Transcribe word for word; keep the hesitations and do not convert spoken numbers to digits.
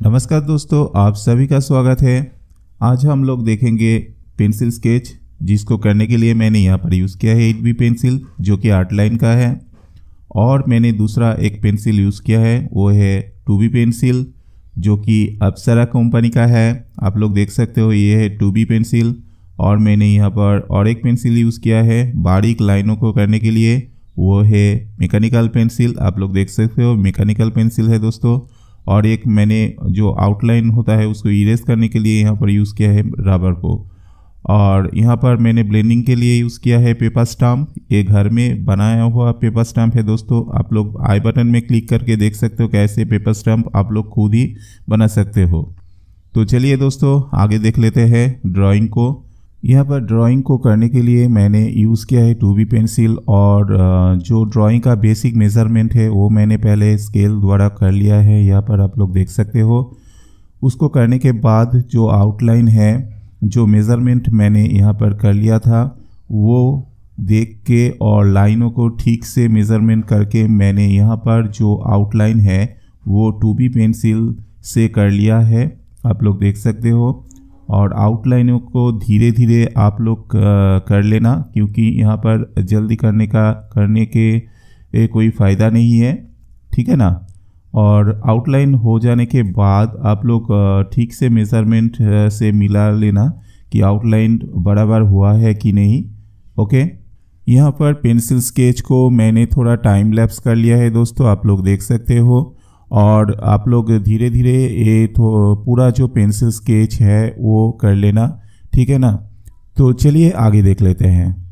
नमस्कार दोस्तों, आप सभी का स्वागत है। आज हम लोग देखेंगे पेंसिल स्केच, जिसको करने के लिए मैंने यहाँ पर यूज़ किया है एट बी पेंसिल, जो कि आर्ट लाइन का है। और मैंने दूसरा एक पेंसिल यूज़ किया है, वो है टू बी पेंसिल, जो कि अप्सरा कंपनी का है। आप लोग देख सकते हो, ये है टू बी पेंसिल। और मैंने यहाँ पर और एक पेंसिल यूज़ किया है बारीक लाइनों को करने के लिए, वो है मैकेनिकल पेंसिल। आप लोग देख सकते हो, मैकेनिकल पेंसिल है दोस्तों। और एक मैंने जो आउटलाइन होता है उसको इरेज करने के लिए यहाँ पर यूज़ किया है रबर को। और यहाँ पर मैंने ब्लेंडिंग के लिए यूज़ किया है पेपर स्टैम्प। ये घर में बनाया हुआ पेपर स्टैम्प है दोस्तों। आप लोग आई बटन में क्लिक करके देख सकते हो कैसे पेपर स्टैम्प आप लोग खुद ही बना सकते हो। तो चलिए दोस्तों, आगे देख लेते हैं ड्राइंग को। यहाँ पर ड्राइंग को करने के लिए मैंने यूज़ किया है टू बी पेंसिल। और जो ड्राइंग का बेसिक मेज़रमेंट है वो मैंने पहले स्केल द्वारा कर लिया है, यहाँ पर आप लोग देख सकते हो। उसको करने के बाद जो आउटलाइन है, जो मेज़रमेंट मैंने यहाँ पर कर लिया था, वो देख के और लाइनों को ठीक से मेज़रमेंट करके मैंने यहाँ पर जो आउटलाइन है वो टू बी पेंसिल से कर लिया है, आप लोग देख सकते हो। और आउटलाइनों को धीरे धीरे आप लोग कर लेना, क्योंकि यहाँ पर जल्दी करने का करने के कोई फ़ायदा नहीं है, ठीक है ना। और आउटलाइन हो जाने के बाद आप लोग ठीक से मेज़रमेंट से मिला लेना कि आउटलाइन बराबर हुआ है कि नहीं। ओके, यहाँ पर पेंसिल स्केच को मैंने थोड़ा टाइम लैप्स कर लिया है दोस्तों, आप लोग देख सकते हो। और आप लोग धीरे धीरे ये तो पूरा जो पेंसिल स्केच है वो कर लेना, ठीक है ना। तो चलिए आगे देख लेते हैं।